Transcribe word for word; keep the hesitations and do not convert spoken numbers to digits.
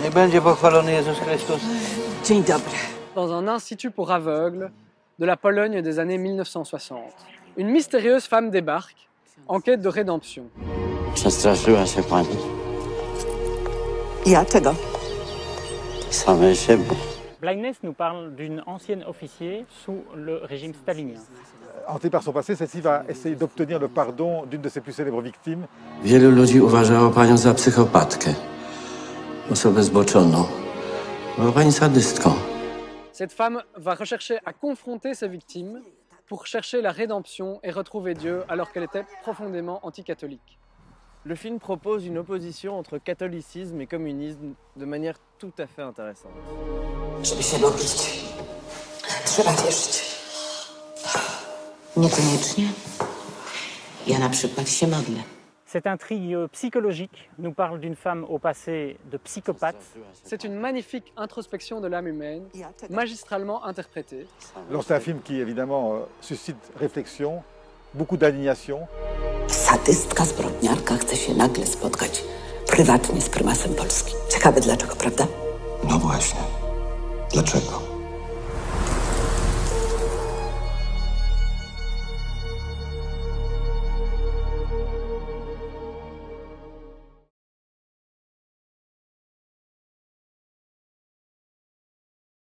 Niech będzie pochwalony Jezus Chrystus. Dzień dobry. Dans un institut pour aveugles de la Pologne des années mille neuf cent soixante, une mystérieuse femme débarque en quête de rédemption. Przestraszyła się pani Ja czego? samej siebie. Blindness nous parle d'une ancienne officier sous le régime stalinien. Hantée par son passé, celle-ci va essayer d'obtenir le pardon d'une de ses plus célèbres victimes. Wielu ludzi uważało panią za psychopatkę, osobę zboczoną. Była pani sadystką. Cette femme va rechercher à confronter ses victimes pour chercher la rédemption et retrouver Dieu alors qu'elle était profondément anticatholique. Le film propose une opposition entre catholicisme et communisme de manière tout à fait intéressante. Żeby się modlić, trzeba wierzyć. Niekoniecznie. Ja na przykład się modlę. Cette intrigue psychologique nous parle d'une femme au passé de psychopathe. C'est une magnifique introspection de l'âme humaine, magistralement interprétée. Alors c'est un film qui évidemment euh, suscite réflexion, beaucoup d'indignation. Sadystka, zbrodniarka chce się nagle spotkać prywatnie z prymasem Polski. Ciekawe dlaczego, prawda? No właśnie. Dlaczego?